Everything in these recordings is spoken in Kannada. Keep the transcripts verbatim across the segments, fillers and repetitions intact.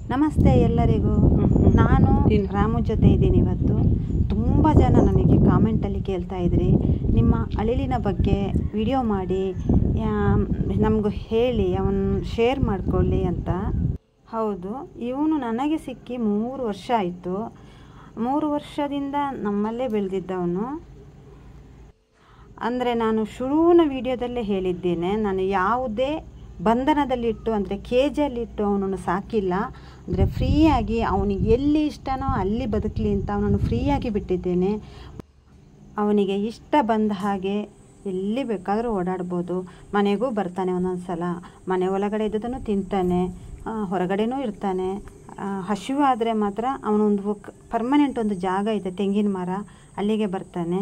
ನಮಸ್ತೆ ಎಲ್ಲರಿಗೂ. ನಾನು ರಾಮು ಜೊತೆ ಇದ್ದೀನಿ ಇವತ್ತು. ತುಂಬ ಜನ ನನಗೆ ಕಾಮೆಂಟಲ್ಲಿ ಕೇಳ್ತಾ ಇದ್ರಿ, ನಿಮ್ಮ ಅಳಿಲಿನ ಬಗ್ಗೆ ವಿಡಿಯೋ ಮಾಡಿ ನಮಗೂ ಹೇಳಿ, ಅವನು ಶೇರ್ ಮಾಡಿಕೊಳ್ಳಿ ಅಂತ. ಹೌದು, ಇವನು ನನಗೆ ಸಿಕ್ಕಿ ಮೂರು ವರ್ಷ ಆಯಿತು. ಮೂರು ವರ್ಷದಿಂದ ನಮ್ಮಲ್ಲೇ ಬೆಳೆದಿದ್ದವನು. ಅಂದರೆ ನಾನು ಶುರುವಿನ ವಿಡಿಯೋದಲ್ಲೇ ಹೇಳಿದ್ದೇನೆ, ನಾನು ಯಾವುದೇ ಬಂಧನದಲ್ಲಿಟ್ಟು ಅಂದರೆ ಕೇಜಲ್ಲಿಟ್ಟು ಅವನನ್ನು ಸಾಕಿಲ್ಲ. ಅಂದರೆ ಫ್ರೀಯಾಗಿ ಅವನಿಗೆ ಎಲ್ಲಿ ಇಷ್ಟನೋ ಅಲ್ಲಿ ಬದುಕಲಿ ಅಂತ ಅವನನ್ನು ಫ್ರೀಯಾಗಿ ಬಿಟ್ಟಿದ್ದೇನೆ. ಅವನಿಗೆ ಇಷ್ಟ ಬಂದ ಹಾಗೆ ಎಲ್ಲಿ ಬೇಕಾದರೂ ಓಡಾಡ್ಬೋದು. ಮನೆಗೂ ಬರ್ತಾನೆ, ಒಂದೊಂದು ಸಲ ಮನೆ ಒಳಗಡೆ ಇದ್ದದನ್ನು ತಿಂತಾನೆ, ಹೊರಗಡೆನೂ ಇರ್ತಾನೆ. ಹಸಿವಾದರೆ ಮಾತ್ರ ಅವನೊಂದು ಪರ್ಮನೆಂಟ್ ಒಂದು ಜಾಗ ಇದೆ, ತೆಂಗಿನ ಮರ, ಅಲ್ಲಿಗೆ ಬರ್ತಾನೆ.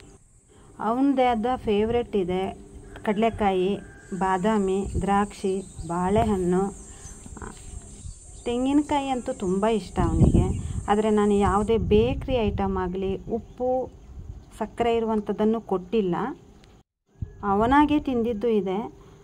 ಅವನದೇ ಆದ ಫೇವ್ರೆಟ್ ಇದೆ, ಕಡಲೆಕಾಯಿ, ಬಾದಾಮಿ, ದ್ರಾಕ್ಷಿ, ಬಾಳೆಹಣ್ಣು, ತೆಂಗಿನಕಾಯಿ ಅಂತೂ ತುಂಬ ಇಷ್ಟ ಅವನಿಗೆ. ಆದರೆ ನಾನು ಯಾವುದೇ ಬೇಕ್ರಿ ಐಟಮ್ ಆಗಲಿ, ಉಪ್ಪು ಸಕ್ಕರೆ ಇರುವಂಥದ್ದನ್ನು ಕೊಟ್ಟಿಲ್ಲ. ಅವನಾಗೆ ತಿಂದಿದ್ದು ಇದೆ.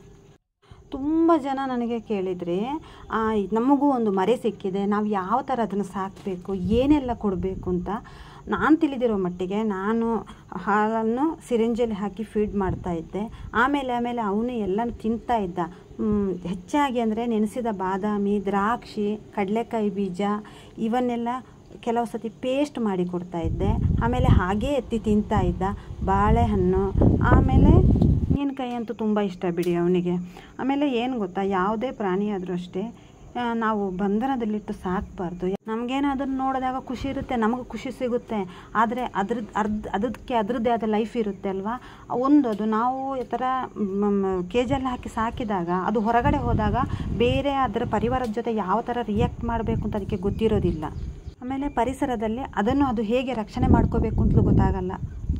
ತುಂಬ ಜನ ನನಗೆ ಕೇಳಿದ್ರಿ, ನಮಗೂ ಒಂದು ಮರೆ ಸಿಕ್ಕಿದೆ, ನಾವು ಯಾವ ಥರ ಅದನ್ನು ಸಾಕಬೇಕು, ಏನೆಲ್ಲ ಕೊಡಬೇಕು ಅಂತ. ನಾನು ತಿಳಿದಿರೋ ಮಟ್ಟಿಗೆ ನಾನು ಹಾಲನ್ನು ಸಿರಿಂಜಲ್ಲಿ ಹಾಕಿ ಫೀಡ್ ಮಾಡ್ತಾಯಿದ್ದೆ. ಆಮೇಲೆ ಆಮೇಲೆ ಅವನು ಎಲ್ಲ ತಿಂತಾ ಇದ್ದ. ಹೆಚ್ಚಾಗಿ ಅಂದರೆ ನೆನೆಸಿದ ಬಾದಾಮಿ, ದ್ರಾಕ್ಷಿ, ಕಡಲೆಕಾಯಿ ಬೀಜ ಇವನ್ನೆಲ್ಲ ಕೆಲವು ಸತಿ ಪೇಸ್ಟ್ ಮಾಡಿ ಕೊಡ್ತಾಯಿದ್ದೆ. ಆಮೇಲೆ ಹಾಗೇ ಎತ್ತಿ ತಿಂತಾ ಇದ್ದ. ಬಾಳೆಹಣ್ಣು, ಆಮೇಲೆ ತೆಂಗಿನಕಾಯಿ ಅಂತೂ ತುಂಬ ಇಷ್ಟ ಬಿಡಿ ಅವನಿಗೆ. ಆಮೇಲೆ ಏನು ಗೊತ್ತಾ, ಯಾವುದೇ ಪ್ರಾಣಿ ಆದರೂ ಅಷ್ಟೇ ನಾವು ಬಂಧನದಲ್ಲಿಟ್ಟು ಸಾಕಬಾರ್ದು. ನಮಗೇನಾದ್ರೂ ನೋಡಿದಾಗ ಖುಷಿ ಇರುತ್ತೆ, ನಮಗೆ ಖುಷಿ ಸಿಗುತ್ತೆ. ಆದರೆ ಅದ್ರದ್ದು ಅರ್ಧ ಅದಕ್ಕೆ ಅದರದ್ದೇ ಆದ ಲೈಫ್ ಇರುತ್ತೆ ಅಲ್ವಾ. ಒಂದು ಅದು ನಾವು ಈ ಥರ ಕೇಜಲ್ಲಿ ಹಾಕಿ ಸಾಕಿದಾಗ ಅದು ಹೊರಗಡೆ ಹೋದಾಗ ಬೇರೆ ಅದರ ಪರಿವಾರದ ಜೊತೆ ಯಾವ ಥರ ರಿಯಾಕ್ಟ್ ಮಾಡಬೇಕು ಅಂತ ಅದಕ್ಕೆ ಗೊತ್ತಿರೋದಿಲ್ಲ. ಆಮೇಲೆ ಪರಿಸರದಲ್ಲಿ ಅದನ್ನು ಅದು ಹೇಗೆ ರಕ್ಷಣೆ ಮಾಡ್ಕೋಬೇಕು ಅಂತಲೂ ಗೊತ್ತಾಗಲ್ಲ.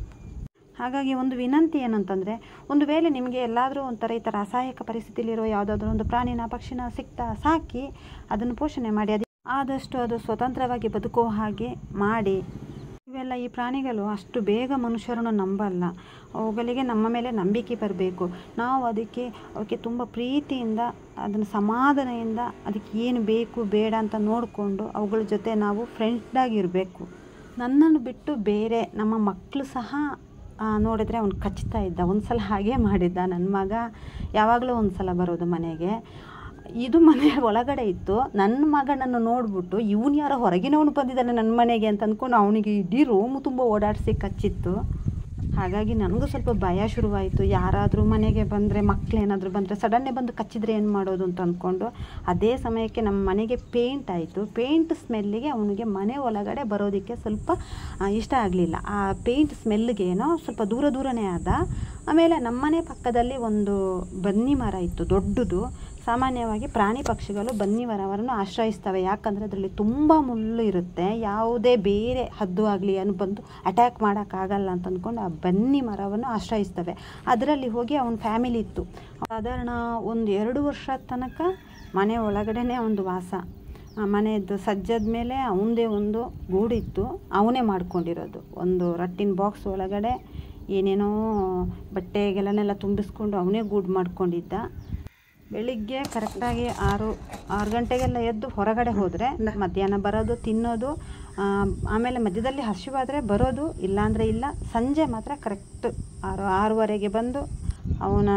ಹಾಗಾಗಿ ಒಂದು ವಿನಂತಿ ಏನಂತಂದರೆ, ಒಂದು ವೇಳೆ ನಿಮಗೆ ಎಲ್ಲಾದರೂ ಒಂಥರ ಈ ಥರ ಅಸಹಾಯಕ ಪರಿಸ್ಥಿತಿಲಿರೋ ಯಾವುದಾದ್ರೂ ಒಂದು ಪ್ರಾಣಿನ ಪಕ್ಷಿನ ಸಿಗ್ತಾ ಸಾಕಿ ಅದನ್ನು ಪೋಷಣೆ ಮಾಡಿ, ಅದು ಆದಷ್ಟು ಅದು ಸ್ವತಂತ್ರವಾಗಿ ಬದುಕೋ ಹಾಗೆ ಮಾಡಿ. ಇವೆಲ್ಲ ಈ ಪ್ರಾಣಿಗಳು ಅಷ್ಟು ಬೇಗ ಮನುಷ್ಯರನ್ನು ನಂಬಲ್ಲ. ಅವುಗಳಿಗೆ ನಮ್ಮ ಮೇಲೆ ನಂಬಿಕೆ ಬರಬೇಕು. ನಾವು ಅದಕ್ಕೆ ಅವಕ್ಕೆ ತುಂಬ ಪ್ರೀತಿಯಿಂದ, ಅದನ್ನು ಸಮಾಧಾನದಿಂದ ಅದಕ್ಕೆ ಏನು ಬೇಕು ಬೇಡ ಅಂತ ನೋಡಿಕೊಂಡು ಅವುಗಳ ಜೊತೆ ನಾವು ಫ್ರೆಂಡಾಗಿರಬೇಕು. ನನ್ನನ್ನು ಬಿಟ್ಟು ಬೇರೆ ನಮ್ಮ ಮಕ್ಕಳು ಸಹ ನೋಡಿದ್ರೆ ಅವನು ಕಚ್ತಾ ಇದ್ದ. ಒಂದು ಸಲ ಹಾಗೆ ಮಾಡಿದ್ದ. ನನ್ನ ಮಗ ಯಾವಾಗಲೂ ಒಂದು ಸಲ ಬರೋದು ಮನೆಗೆ. ಇದು ಮನೆ ಒಳಗಡೆ ಇತ್ತು. ನನ್ನ ಮಗನನ್ನು ನೋಡಿಬಿಟ್ಟು ಇವನು ಯಾರೋ ಹೊರಗಿನವನು ಬಂದಿದ್ದಾನೆ ನನ್ನ ಮನೆಗೆ ಅಂತ ಅಂದ್ಕೊಂಡು ಅವನಿಗೆ ಇಡೀ ರೂಮು ತುಂಬ ಓಡಾಡಿಸಿ ಕಚ್ಚಿತ್ತು. ಹಾಗಾಗಿ ನನಗೂ ಸ್ವಲ್ಪ ಭಯ ಶುರುವಾಯಿತು. ಯಾರಾದರೂ ಮನೆಗೆ ಬಂದರೆ, ಮಕ್ಕಳೇನಾದರೂ ಬಂದರೆ ಸಡನ್ನೇ ಬಂದು ಕಚ್ಚಿದ್ರೆ ಏನು ಮಾಡೋದು ಅಂತ ಅಂದ್ಕೊಂಡು, ಅದೇ ಸಮಯಕ್ಕೆ ನಮ್ಮ ಮನೆಗೆ ಪೇಂಟ್ ಆಯಿತು. ಪೇಂಟ್ ಸ್ಮೆಲ್ಲಿಗೆ ಅವನಿಗೆ ಮನೆ ಒಳಗಡೆ ಬರೋದಕ್ಕೆ ಸ್ವಲ್ಪ ಇಷ್ಟ ಆಗಲಿಲ್ಲ. ಆ ಪೇಂಟ್ ಸ್ಮೆಲ್ಗೇನೋ ಸ್ವಲ್ಪ ದೂರ ದೂರನೇ ಆದ. ಆಮೇಲೆ ನಮ್ಮನೆ ಪಕ್ಕದಲ್ಲಿ ಒಂದು ಬನ್ನಿ ಮರ ಇತ್ತು, ದೊಡ್ಡದು. ಸಾಮಾನ್ಯವಾಗಿ ಪ್ರಾಣಿ ಪಕ್ಷಿಗಳು ಬನ್ನಿ ಮರವನ್ನು ಆಶ್ರಯಿಸ್ತವೆ, ಯಾಕಂದರೆ ಅದರಲ್ಲಿ ತುಂಬ ಮುಳ್ಳು ಇರುತ್ತೆ. ಯಾವುದೇ ಬೇರೆ ಹದ್ದು ಆಗಲಿ ಏನು ಬಂದು ಅಟ್ಯಾಕ್ ಮಾಡೋಕ್ಕಾಗಲ್ಲ ಅಂತ ಅಂದ್ಕೊಂಡು ಆ ಬನ್ನಿ ಮರವನ್ನು ಆಶ್ರಯಿಸ್ತವೆ. ಅದರಲ್ಲಿ ಹೋಗಿ ಅವನ ಫ್ಯಾಮಿಲಿ ಇತ್ತು. ಸಾಧಾರಣ ಒಂದು ಎರಡು ವರ್ಷ ತನಕ ಮನೆ ಒಳಗಡೆನೇ ಒಂದು ವಾಸ. ಮನೆಯದ್ದು ಸಜ್ಜದ ಮೇಲೆ ಅವನದೇ ಒಂದು ಗೂಡಿತ್ತು, ಅವನೇ ಮಾಡ್ಕೊಂಡಿರೋದು. ಒಂದು ರಟ್ಟಿನ ಬಾಕ್ಸ್ ಒಳಗಡೆ ಏನೇನೋ ಬಟ್ಟೆಗೆಲ್ಲನೆಲ್ಲ ತುಂಬಿಸ್ಕೊಂಡು ಅವನೇ ಗೂಡು ಮಾಡ್ಕೊಂಡಿದ್ದ. ಬೆಳಿಗ್ಗೆ ಕರೆಕ್ಟಾಗಿ ಆರು ಆರು ಗಂಟೆಗೆಲ್ಲ ಎದ್ದು ಹೊರಗಡೆ ಹೋದರೆ ಮಧ್ಯಾಹ್ನ ಬರೋದು, ತಿನ್ನೋದು, ಆಮೇಲೆ ಮಧ್ಯದಲ್ಲಿ ಹಸಿವಾದರೆ ಬರೋದು, ಇಲ್ಲಾಂದರೆ ಇಲ್ಲ. ಸಂಜೆ ಮಾತ್ರ ಕರೆಕ್ಟ್ ಆರು ಆರೂವರೆಗೆ ಬಂದು ಅವನ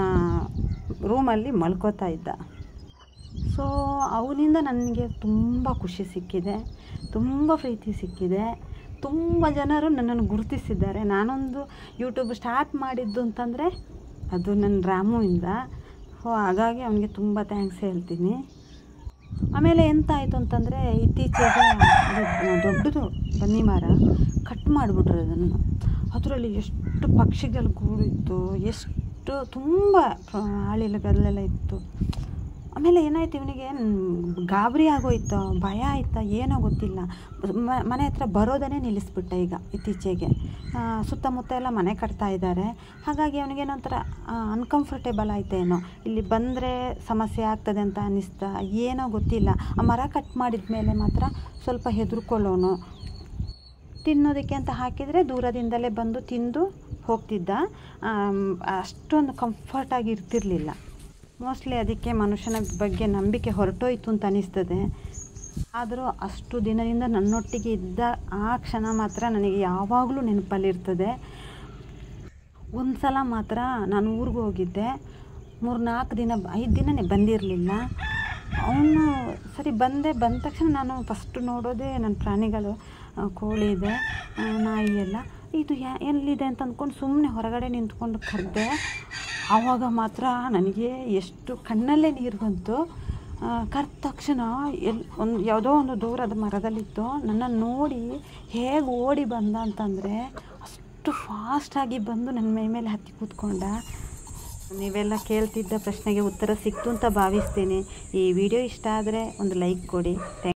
ರೂಮಲ್ಲಿ ಮಲ್ಕೋತಾ ಇದ್ದ. ಸೊ ಅವನಿಂದ ನನಗೆ ತುಂಬ ಖುಷಿ ಸಿಕ್ಕಿದೆ, ತುಂಬ ಪ್ರೀತಿ ಸಿಕ್ಕಿದೆ. ತುಂಬ ಜನರು ನನ್ನನ್ನು ಗುರುತಿಸಿದ್ದಾರೆ. ನಾನೊಂದು ಯೂಟ್ಯೂಬ್ ಸ್ಟಾರ್ಟ್ ಮಾಡಿದ್ದು ಅಂತಂದರೆ ಅದು ನನ್ನ ರಾಮುವಿಂದ. ಸೊ ಹಾಗಾಗಿ ಅವನಿಗೆ ತುಂಬ ಥ್ಯಾಂಕ್ಸ್ ಹೇಳ್ತೀನಿ. ಆಮೇಲೆ ಎಂತ ಆಯಿತು ಅಂತಂದರೆ, ಇತ್ತೀಚೆಗೆ ಅದು ದೊಡ್ಡದು ಬನ್ನಿ ಮರ ಕಟ್ ಮಾಡಿಬಿಟ್ರು ಅದನ್ನು. ಅದರಲ್ಲಿ ಎಷ್ಟು ಪಕ್ಷಿಗಳ ಗೂಡಿತ್ತು, ಎಷ್ಟು ತುಂಬ ಆಳಿಲಗಲ್ಲೆಲ್ಲ ಇತ್ತು. ಆಮೇಲೆ ಏನಾಯ್ತು, ಇವನಿಗೆ ಗಾಬರಿ ಆಗೋಯ್ತು, ಭಯ ಆಯ್ತಾ ಏನೋ ಗೊತ್ತಿಲ್ಲ. ಮನೆ ಹತ್ರ ಬರೋದನ್ನೇ ನಿಲ್ಲಿಸ್ಬಿಟ್ಟ ಈಗ ಇತ್ತೀಚೆಗೆ. ಸುತ್ತಮುತ್ತ ಎಲ್ಲ ಮನೆ ಕಟ್ತಾ ಇದ್ದಾರೆ. ಹಾಗಾಗಿ ಅವನಿಗೇನೋ ಒಂಥರ ಅನ್ಕಂಫರ್ಟೇಬಲ್ ಆಯ್ತೇನೋ, ಇಲ್ಲಿ ಬಂದರೆ ಸಮಸ್ಯೆ ಆಗ್ತದೆ ಅಂತ ಅನ್ನಿಸ್ತಾ ಏನೋ ಗೊತ್ತಿಲ್ಲ. ಆ ಮರ ಕಟ್ ಮಾಡಿದ ಮೇಲೆ ಮಾತ್ರ ಸ್ವಲ್ಪ ಹೆದರ್ಕೊಳ್ಳೋನು. ತಿನ್ನೋದಕ್ಕೆ ಅಂತ ಹಾಕಿದರೆ ದೂರದಿಂದಲೇ ಬಂದು ತಿಂದು ಹೋಗ್ತಿದ್ದ. ಅಷ್ಟೊಂದು ಕಂಫರ್ಟಾಗಿ ಇರ್ತಿರಲಿಲ್ಲ. ಮೋಸ್ಟ್ಲಿ ಅದಕ್ಕೆ ಮನುಷ್ಯನ ಬಗ್ಗೆ ನಂಬಿಕೆ ಹೊರಟೋಯ್ತು ಅಂತ ಅನಿಸ್ತದೆ. ಆದರೂ ಅಷ್ಟು ದಿನದಿಂದ ನನ್ನೊಟ್ಟಿಗೆ ಇದ್ದ ಆ ಕ್ಷಣ ಮಾತ್ರ ನನಗೆ ಯಾವಾಗಲೂ ನೆನಪಲ್ಲಿರ್ತದೆ. ಒಂದು ಸಲ ಮಾತ್ರ ನಾನು ಊರಿಗೆ ಹೋಗಿದ್ದೆ, ಮೂರು ನಾಲ್ಕು ದಿನ ಐದು ದಿನನೇ ಬಂದಿರಲಿಲ್ಲ. ಅವನು ಸರಿ ಬಂದೆ, ಬಂದ ತಕ್ಷಣ ನಾನು ಫಸ್ಟು ನೋಡೋದೇ ನನ್ನ ಪ್ರಾಣಿಗಳು, ಕೋಳಿ ಇದೆ, ನಾಯಿ ಎಲ್ಲ. ಇದು ಯಾ ಎಲ್ಲಿದೆ ಅಂತ ಅಂದ್ಕೊಂಡು ಸುಮ್ಮನೆ ಹೊರಗಡೆ ನಿಂತ್ಕೊಂಡು ಕರೆದೆ. ಆವಾಗ ಮಾತ್ರ ನನಗೆ ಎಷ್ಟು ಕಣ್ಣಲ್ಲೇ ನೀರು ಬಂತು. ಕರೆದ ತಕ್ಷಣ ಎಲ್ಲಿ ಒಂದು ಯಾವುದೋ ಒಂದು ದೂರದ ಮರದಲ್ಲಿತ್ತು, ನನ್ನನ್ನು ನೋಡಿ ಹೇಗೆ ಓಡಿ ಬಂದ ಅಂತಂದರೆ ಅಷ್ಟು ಫಾಸ್ಟಾಗಿ ಬಂದು ನನ್ನ ಮೈ ಮೇಲೆ ಹತ್ತಿ ಕೂತ್ಕೊಂಡ. ನೀವೆಲ್ಲ ಕೇಳ್ತಿದ್ದ ಪ್ರಶ್ನೆಗೆ ಉತ್ತರ ಸಿಕ್ತು ಅಂತ ಭಾವಿಸ್ತೀನಿ. ಈ ವಿಡಿಯೋ ಇಷ್ಟ ಆದರೆ ಒಂದು ಲೈಕ್ ಕೊಡಿ. ಥ್ಯಾಂಕ್